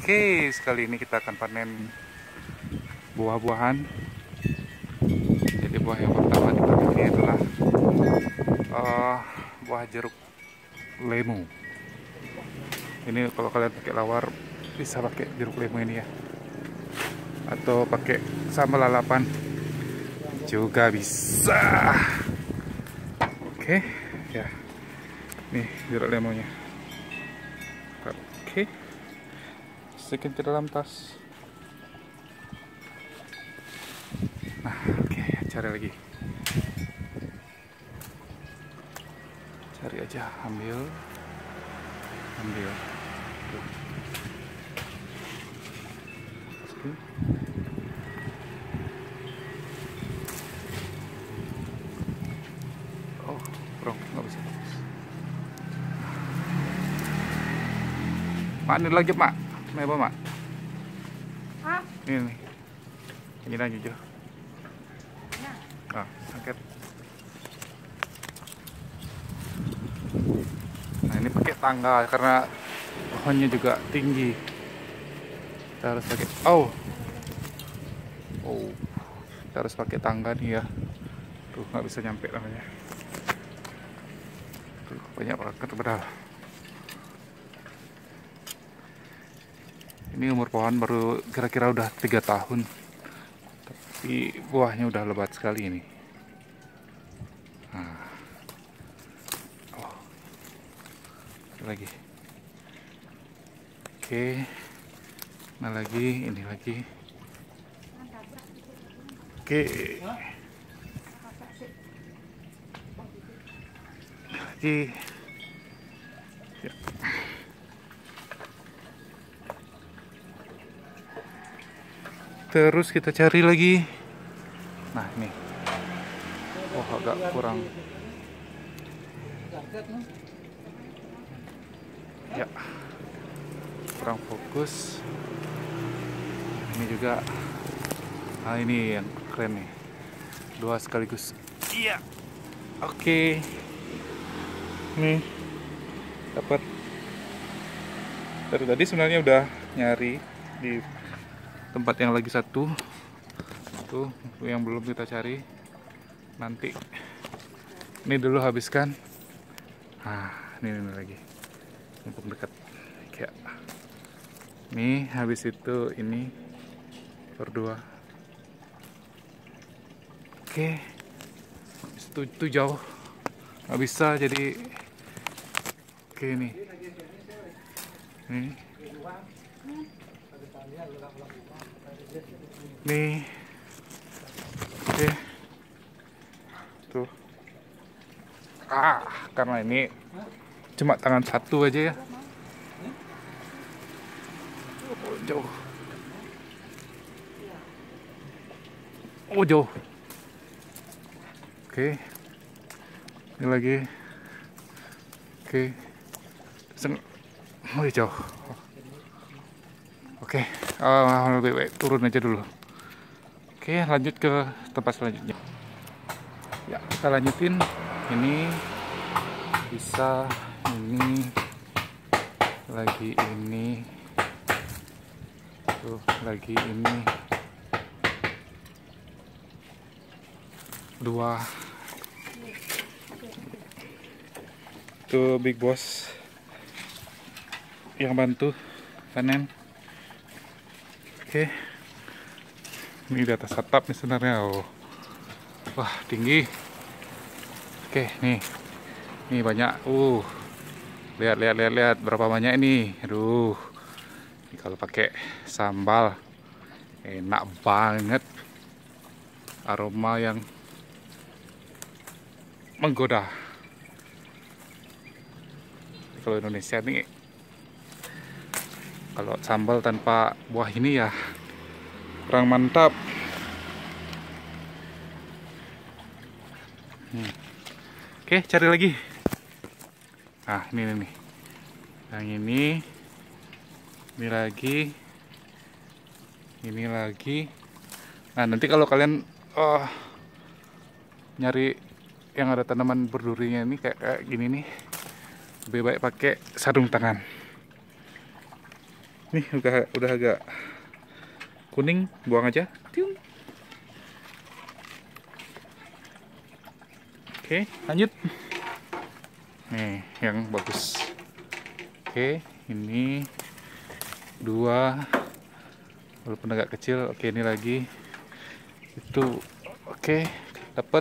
Oke, sekali ini kita akan panen buah-buahan. Jadi buah yang pertama dipanen ini adalah buah jeruk lemu. Ini kalau kalian pakai lawar bisa pakai jeruk lemu ini ya, atau pakai sambal lalapan juga bisa. Oke, ya, nih jeruk lemunya. Oke, masukin ke dalam tas. Nah, oke, cari lagi. Cari aja, ambil. Tuh. Masukin. Oh, bro, nggak bisa. Mak, ini lagi, Mak. Ini apa, Mak? Hah? Ini nih. Ini aja, Jo. Nah, angkat. Nah, ini pakai tangga karena pohonnya juga tinggi. Kita harus pakai kita harus pakai tangga nih ya. Tuh, nggak bisa nyampe namanya. Tuh, banyak banget padahal. Ini umur pohon baru kira-kira udah 3 tahun. Tapi buahnya udah lebat sekali ini. Nah. Oh. Lagi. Oke. Nah lagi, ini lagi. Oke. Lagi. Ya. Terus kita cari lagi. Nah, ini. Oh, agak kurang. Ya. Kurang fokus. Ini juga. Nah, ini yang keren nih. 2 sekaligus. Iya. Oke. Nih. Dapat. Dari tadi sebenarnya udah nyari di tempat yang lagi satu tuh yang belum kita cari, nanti ini dulu habiskan. Nah, ini lagi mumpung dekat kayak nih, habis itu ini berdua. Oke, itu jauh nggak bisa, jadi oke nih nih oke tuh. Karena ini cuma tangan satu aja ya. Jauh. Jauh. Oke. Ini lagi. Oke. Jauh. Oke. Lebih baik turun aja dulu. Oke, lanjut ke tempat selanjutnya. Ya, kita lanjutin. Ini bisa, ini lagi, ini tuh, lagi ini 2 tuh, Big Boss yang bantu panen. Oke, ini di atas atap nih sebenarnya. Wah, tinggi. Oke, nih banyak. Lihat berapa banyak ini. Aduh, ini kalau pakai sambal enak banget. Aroma yang menggoda. Kalau Indonesia nih, kalau sambal tanpa buah ini ya kurang mantap. Oke, cari lagi. Nah, ini nih. Yang ini lagi. Ini lagi. Nah, nanti kalau kalian nyari yang ada tanaman berdurinya ini kayak gini nih, lebih baik pakai sarung tangan. Nih udah agak kuning, buang aja. Tiung. Oke, lanjut. Nih, yang bagus. Oke, ini 2, walaupun agak kecil. Oke, ini lagi. Itu, oke, dapat.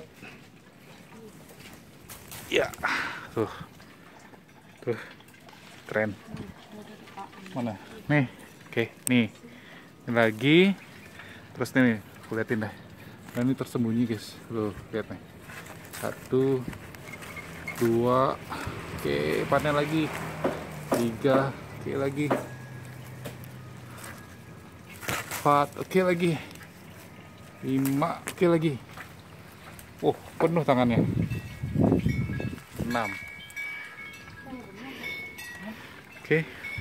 Ya, tuh, keren. Mana? Nih, oke, nih. Ini lagi. Terus nih, aku liatin deh. Nah, ini tersembunyi guys. Loh, lihat nih. 1, 2, oke, panen lagi. 3, oke lagi. 4, oke lagi. 5, oke lagi. Oh, penuh tangannya. 6. Oke.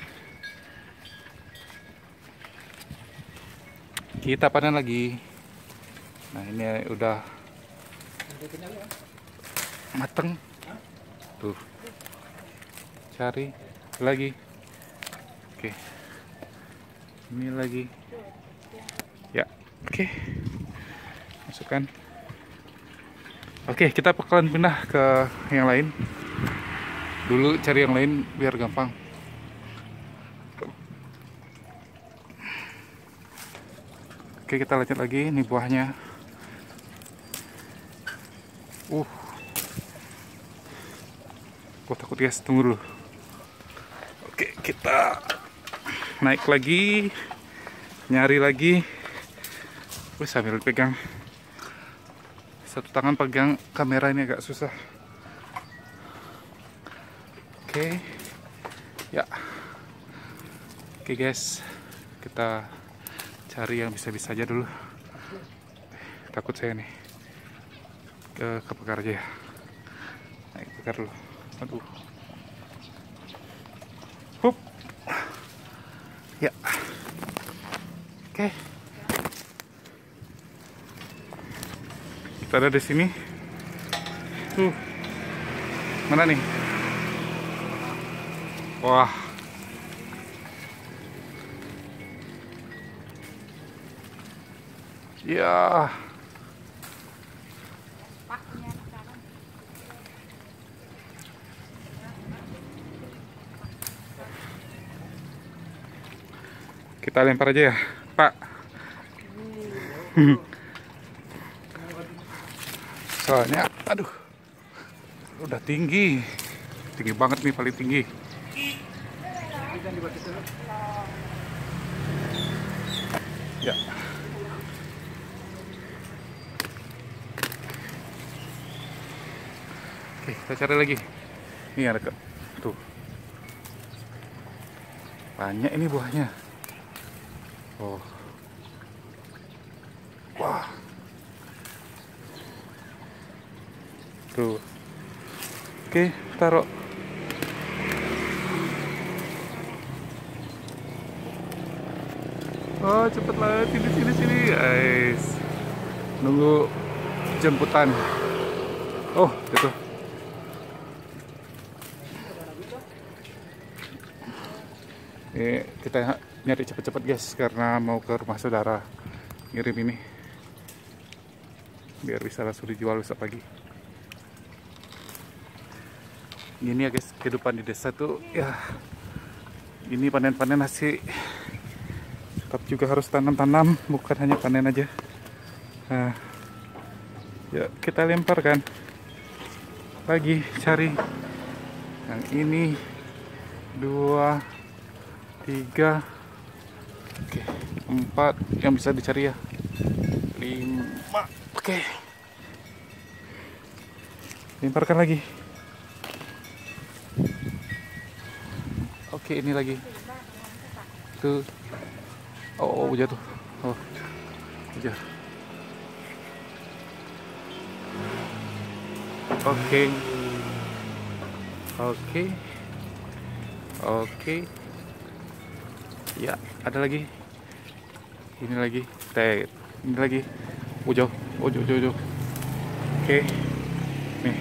Kita panen lagi. Nah, ini udah mateng. Tuh. Cari lagi. Oke. Ini lagi. Ya, oke. Masukkan. Oke, kita bakalan pindah ke yang lain. Dulu cari yang lain biar gampang. Oke, kita lanjut lagi. Ini buahnya. Gue takut guys, tunggu dulu. Oke, kita naik lagi. Nyari lagi. Wih, sambil pegang. Satu tangan pegang kamera ini agak susah. Oke. Ya. Oke guys. Kita cari yang bisa-bisa aja dulu. Takut saya nih. Kebakar aja ya. Naik bakar dulu. Aduh. Hup. Ya. Oke. Kita ada di sini. Mana nih? Wah. Ya. Kita lempar aja ya, Pak. Soalnya, aduh, udah tinggi banget nih, paling tinggi. Ya. Oke, kita cari lagi. Ini ada tuh. Banyak ini buahnya. Oh. Wah. Tuh. Oke, taruh. Oh, cepatlah, sini, guys. Nunggu jemputan. Oh, itu. Kita nyari cepet-cepet guys, karena mau ke rumah saudara ngirim ini, biar bisa langsung dijual besok pagi. Gini ya guys, kehidupan di desa tuh ya. Ini panen-panen nasi, tetap juga harus tanam-tanam, bukan hanya panen aja. Nah, ya kita lemparkan lagi, cari yang ini. 2, 3, oke, 4 yang bisa dicari ya. 5, oke. Lemparkan lagi. Oke, ini lagi. Tuh. Oh, jatuh. Oh, jatuh. Oke. Ya, ada lagi. Ini lagi. Ini lagi. Jauh. Jauh. Oke. Nih.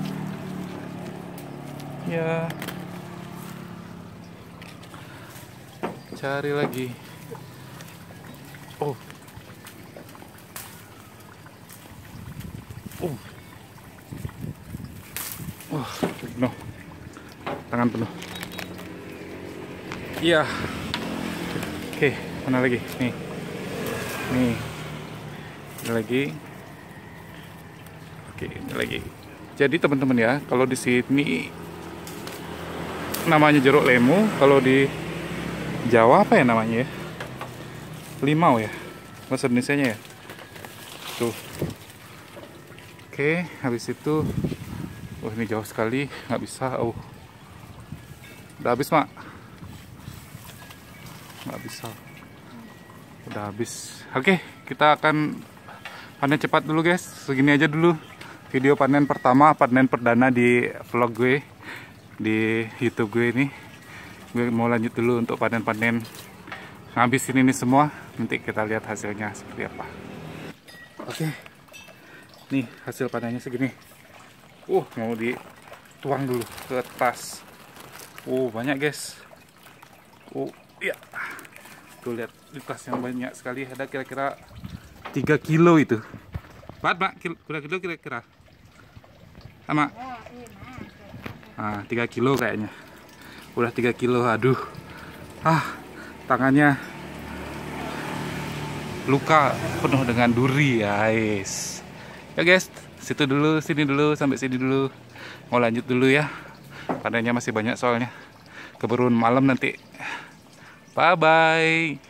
Ya. Cari lagi. Oh. Oh. Wah, penuh. Tangan penuh. Iya. Oke, mana lagi? Nih. Nih. Ini lagi. Oke, ini lagi. Jadi teman-teman ya, kalau di sini namanya jeruk lemu, kalau di Jawa apa ya namanya ya? Limau ya. Bahasa Indonesianya ya. Tuh. Oke, habis itu ini jauh sekali, nggak bisa. Udah habis, Mak. Nggak bisa. Udah habis. Oke, kita akan panen cepat dulu, guys. Segini aja dulu video panen pertama, panen perdana di vlog gue di YouTube gue ini. Gue mau lanjut dulu untuk panen-panen, ngabisin ini semua. Nanti kita lihat hasilnya seperti apa. Oke, nih hasil panennya segini. Mau dituang dulu ke tas. Banyak, guys. Iya. Tuh lihat di tas yang banyak sekali. Ada kira-kira 3 kilo itu. Mak, kira-kira sama. 3 kilo kayaknya. Udah 3 kilo. Aduh. Tangannya luka penuh dengan duri, guys. Ya, guys. Situ dulu, sini dulu, sampai sini dulu. Mau lanjut dulu ya. Panennya masih banyak soalnya. Keburu malam nanti. Bye-bye.